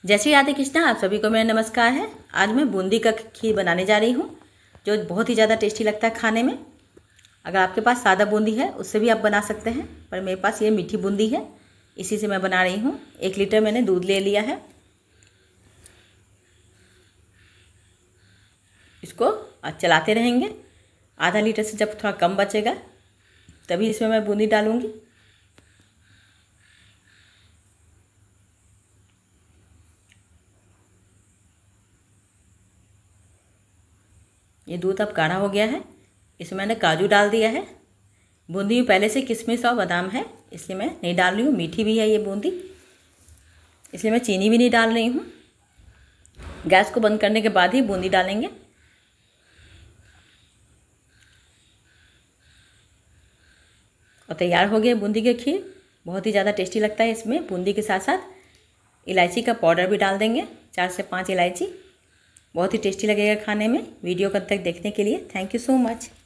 जय श्री राधे कृष्णा। आप सभी को मेरा नमस्कार है। आज मैं बूंदी का खीर बनाने जा रही हूँ जो बहुत ही ज़्यादा टेस्टी लगता है खाने में। अगर आपके पास सादा बूंदी है उससे भी आप बना सकते हैं, पर मेरे पास ये मीठी बूंदी है, इसी से मैं बना रही हूँ। 1 लीटर मैंने दूध ले लिया है। इसको चलाते रहेंगे। आधा लीटर से जब थोड़ा कम बचेगा तभी इसमें मैं बूंदी डालूँगी। ये दूध अब गाढ़ा हो गया है। इसमें मैंने काजू डाल दिया है। बूंदी में पहले से किशमिश और बादाम है, इसलिए मैं नहीं डाल रही हूँ। मीठी भी है ये बूंदी, इसलिए मैं चीनी भी नहीं डाल रही हूँ। गैस को बंद करने के बाद ही बूंदी डालेंगे। और तैयार हो गया बूंदी की खीर। बहुत ही ज़्यादा टेस्टी लगता है। इसमें बूंदी के साथ साथ इलायची का पाउडर भी डाल देंगे, 4 से 5 इलायची। बहुत ही टेस्टी लगेगा खाने में। वीडियो को तक देखने के लिए थैंक यू सो मच।